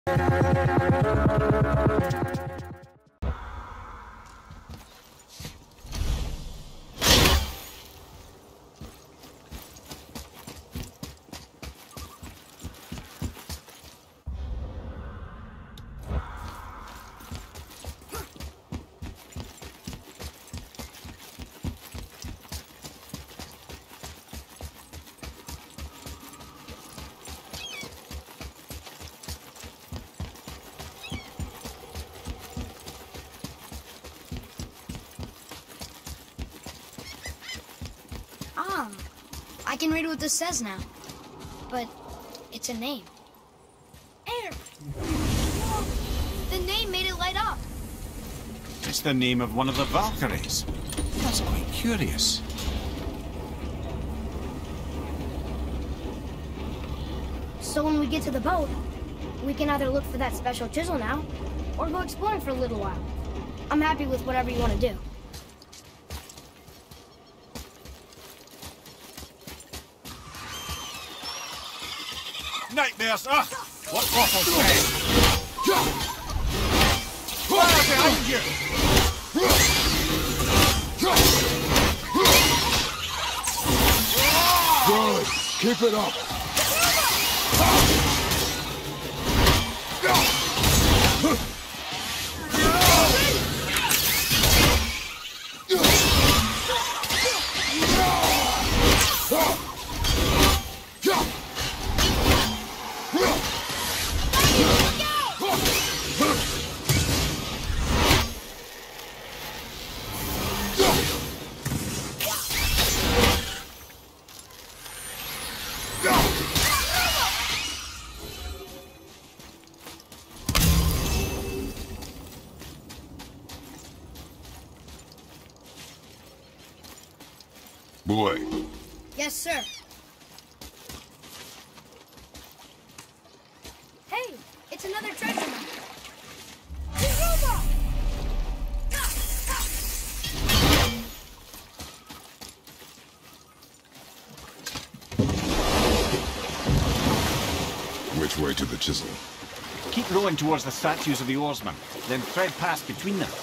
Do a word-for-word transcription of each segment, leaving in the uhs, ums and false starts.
I can read what this says now, but it's a name. Air! The name made it light up. It's the name of one of the Valkyries. That's quite curious. So when we get to the boat, we can either look for that special chisel now, or go exploring for a little while. I'm happy with whatever you want to do. Nightmares! Ah! What awful thing! Fire behind you! Good! Keep it up! Boy. Yes, sir. Hey, it's another treasure map. Which way to the Chisel? Keep rowing towards the statues of the oarsmen, then thread past between them.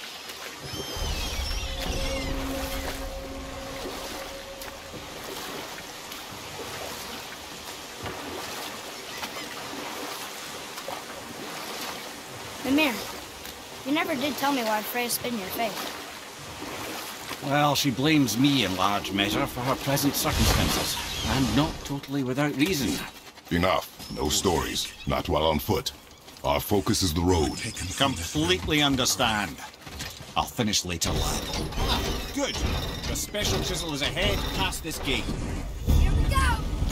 Mimir, you never did tell me why Freya spit in your face. Well, she blames me in large measure for her present circumstances, and not totally without reason. Enough. No stories. Not while on foot. Our focus is the road. Completely understand. I'll finish later, lad. Ah, good. The special chisel is ahead past this gate. Here we go!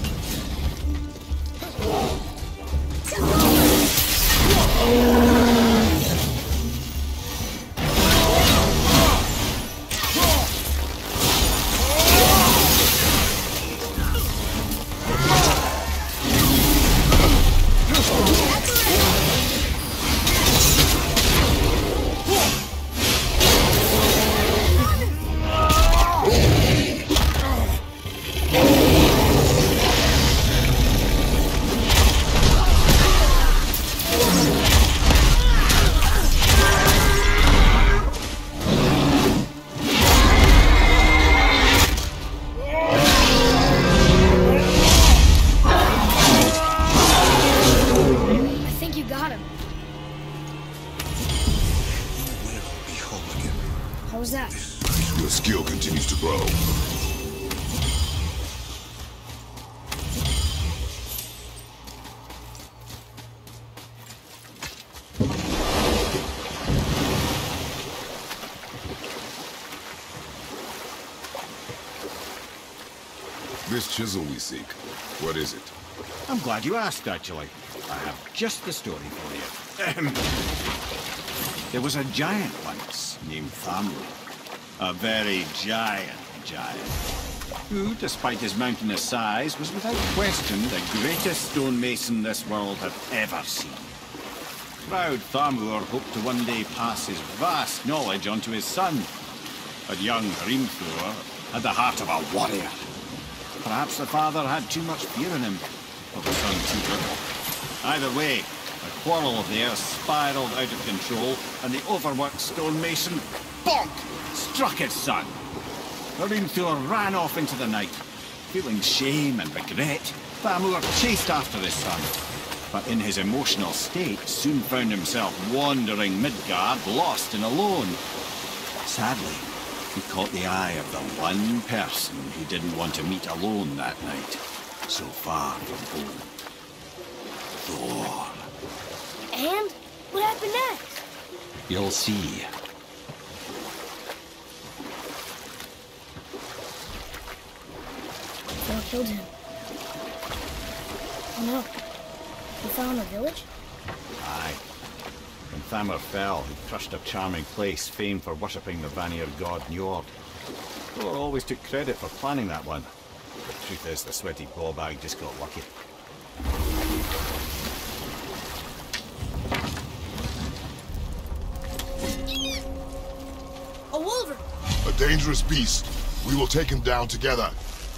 How was that? Your skill continues to grow. This chisel we seek, what is it? I'm glad you asked, actually. I have just the story for you. There was a giant once named Thamur. A very giant giant. Who, despite his mountainous size, was without question the greatest stonemason this world had ever seen. Proud Thamur hoped to one day pass his vast knowledge onto his son. But young Hrimthur had the heart of a warrior. Perhaps the father had too much fear in him, or the son too little. Either way, a quarrel of theirs spiraled out of control, and the overworked stonemason, bonk, struck his son. Thor ran off into the night. Feeling shame and regret, Thamur chased after his son, but in his emotional state soon found himself wandering Midgard, lost and alone. Sadly, he caught the eye of the one person he didn't want to meet alone that night, so far from home. Thor. And? What happened next? You'll see. Thor killed him. Oh no. He fell in the village? Aye. When Thamur fell, he crushed a charming place famed for worshipping the Vanir god Njord. Thor always took credit for planning that one. The truth is, the sweaty ballbag just got lucky. A wolverine! A dangerous beast. We will take him down together.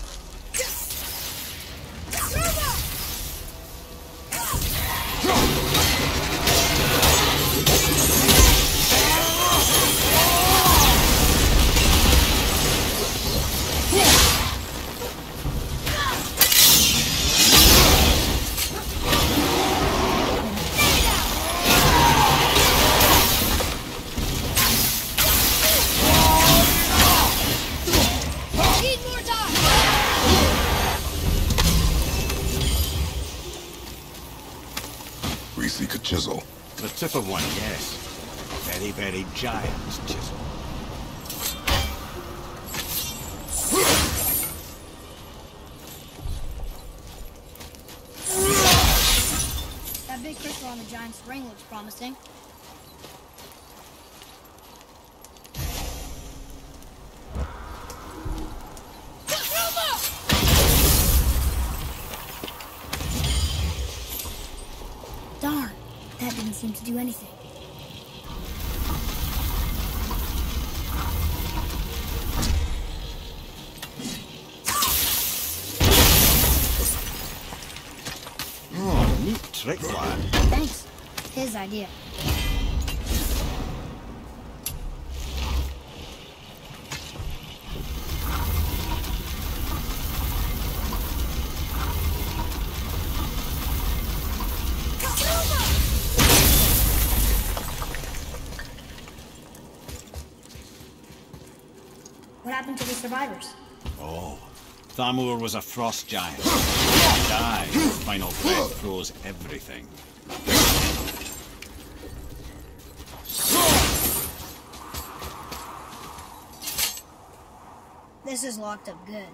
We seek a chisel. The tip of one, yes. A very, very giant chisel. That big crystal on the giant's ring looks promising. Darn, that didn't seem to do anything. Oh, neat trick, lad. Thanks. His idea. What happened to the survivors? Oh, Thamur was a frost giant. He died. His final breath froze everything. This is locked up good.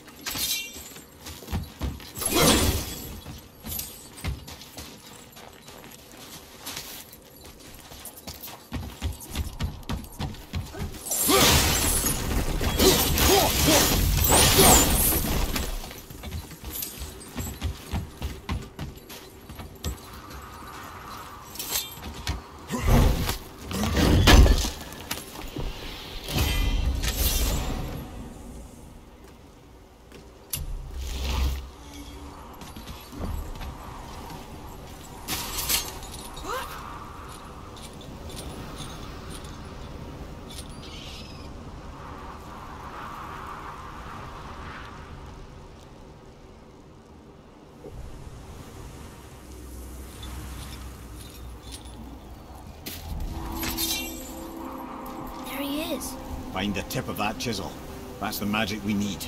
There he is. Find the tip of that chisel. That's the magic we need.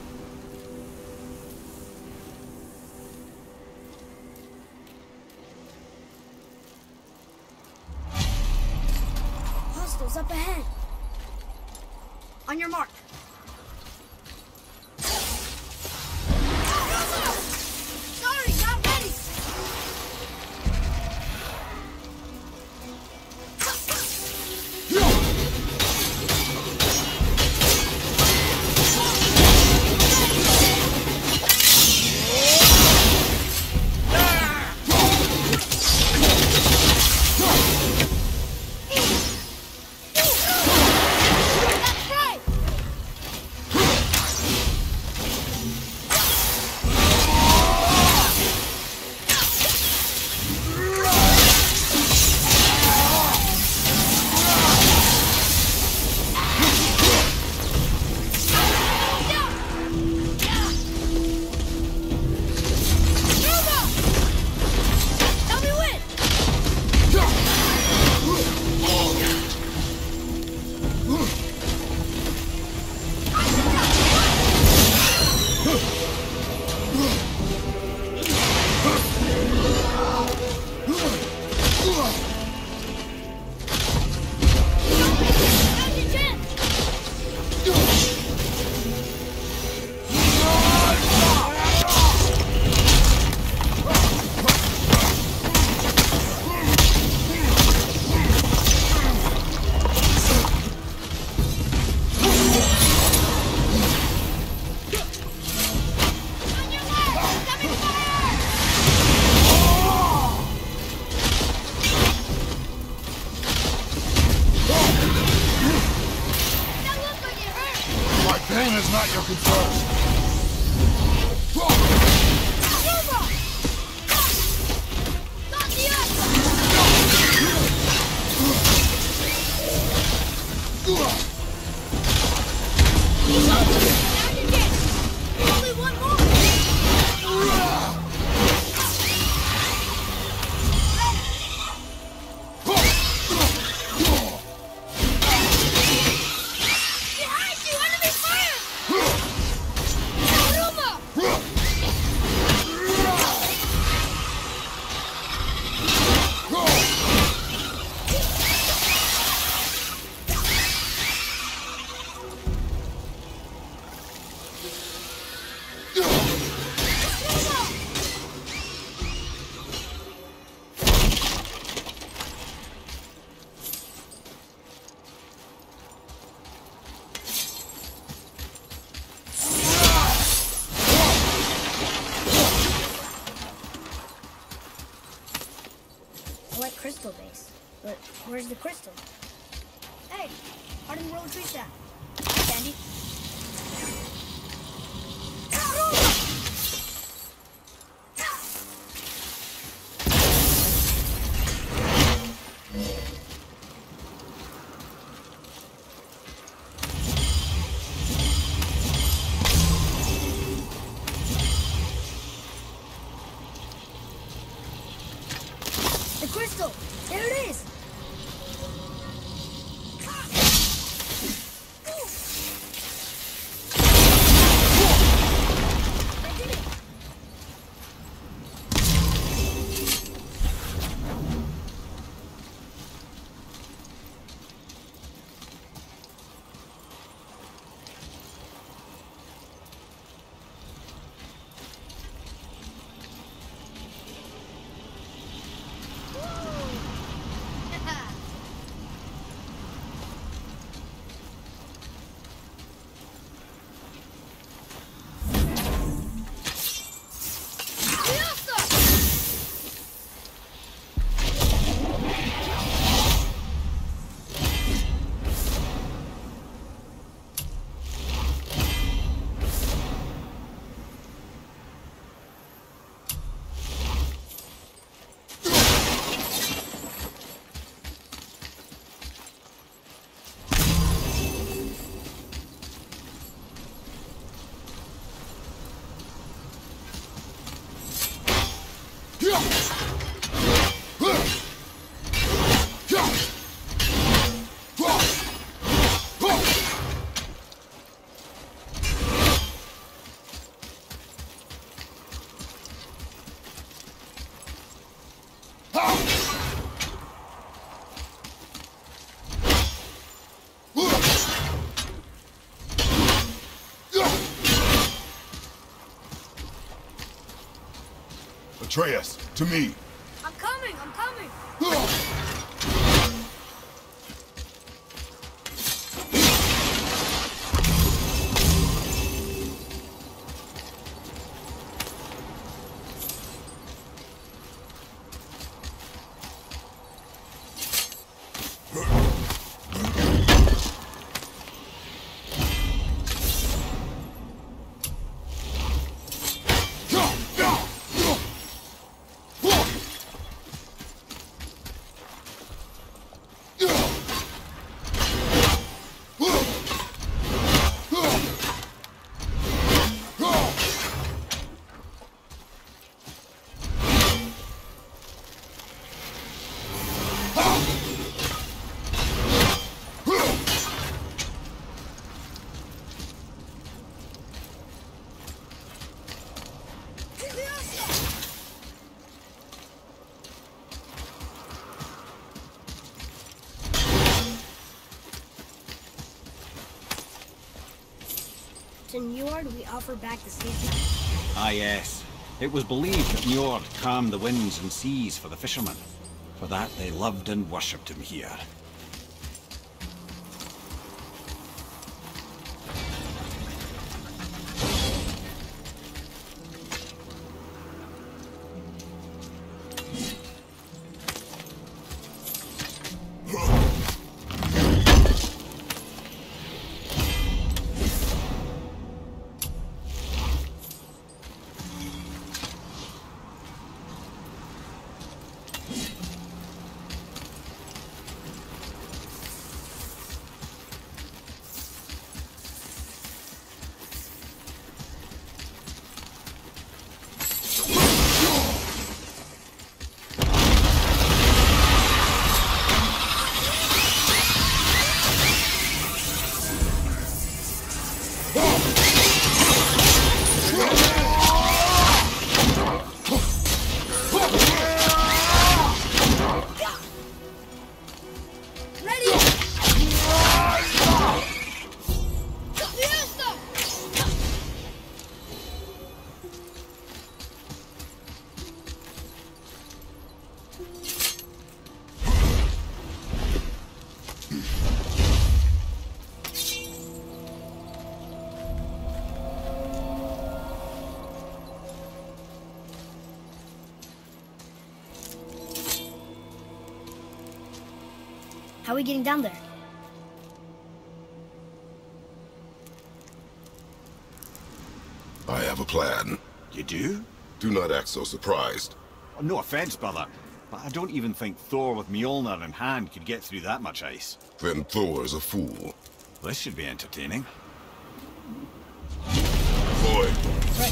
Hostiles up ahead. On your mark. Sorry, not ready. That's right. not your concern. Not the ice! He's up! Back again! Only one more! Behind you! Enemy fire! Ruma! I like crystal base, but where's the crystal? Hey, how did the road treat that? Hi, Sandy. The crystal! There it is! I did it! Atreus, to me. I'm coming, I'm coming! To Njord, we offer back the season. Ah, yes. It was believed that Njord calmed the winds and seas for the fishermen. For that, they loved and worshipped him here. How are we getting down there? I have a plan. You do? Do not act so surprised. Oh, no offense, brother, but I don't even think Thor with Mjolnir in hand could get through that much ice. Then Thor's a fool. This should be entertaining. Boy. Right.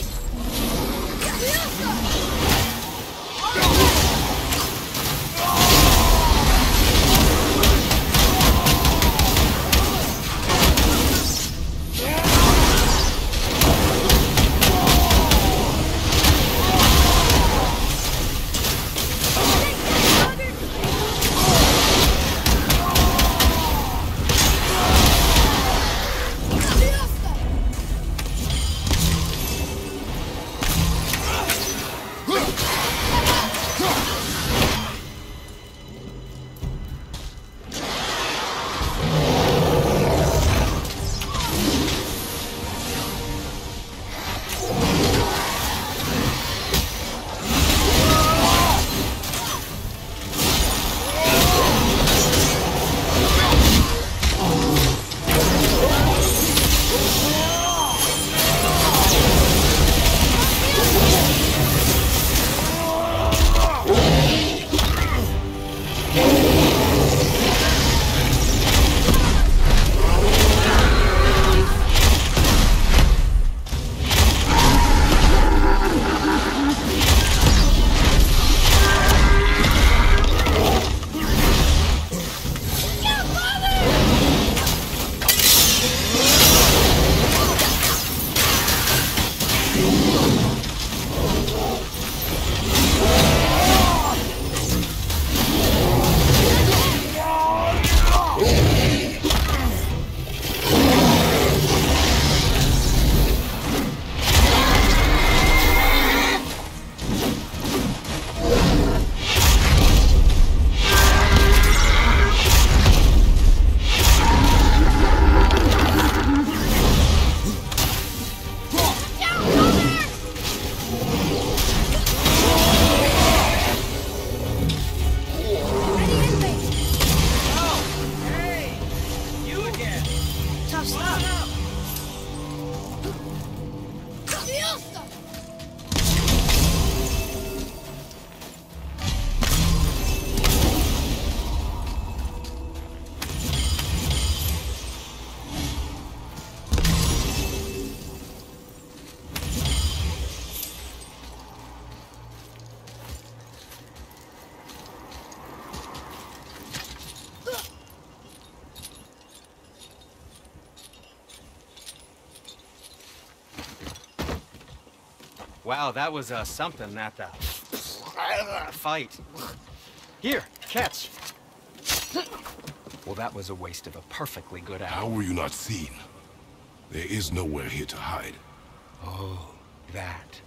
Wow, that was uh, something, that uh, fight. Here, catch. Well, that was a waste of a perfectly good hour. How were you not seen? There is nowhere here to hide. Oh, that.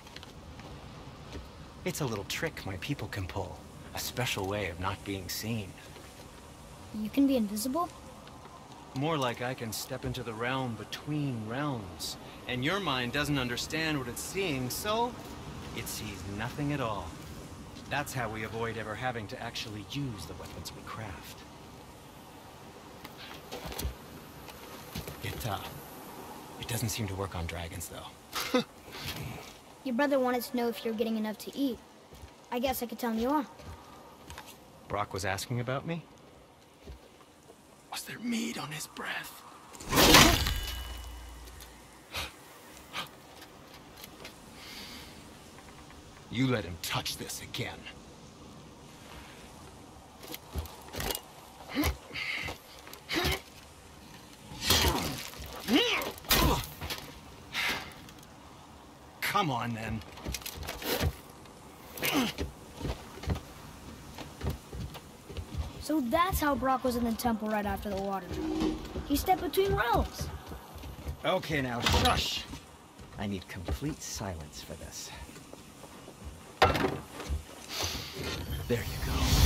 It's a little trick my people can pull. A special way of not being seen. You can be invisible? More like I can step into the realm between realms. And your mind doesn't understand what it's seeing, so it sees nothing at all. That's how we avoid ever having to actually use the weapons we craft. It, uh, it doesn't seem to work on dragons, though. Your brother wanted to know if you're getting enough to eat. I guess I could tell him you are. Brock was asking about me? Was there meat on his breath? You let him touch this again. Come on, then. So that's how Brock was in the temple right after the water. He stepped between realms. Okay, now, shush. I need complete silence for this. There you go.